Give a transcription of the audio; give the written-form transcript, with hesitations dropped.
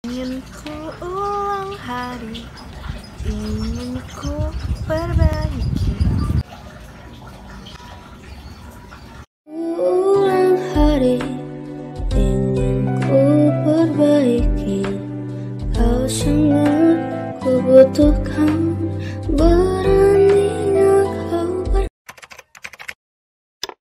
Ingin ku ulang hari, ingin ku perbaiki. Ulang hari, ingin ku perbaiki. Kau sangat ku butuhkan.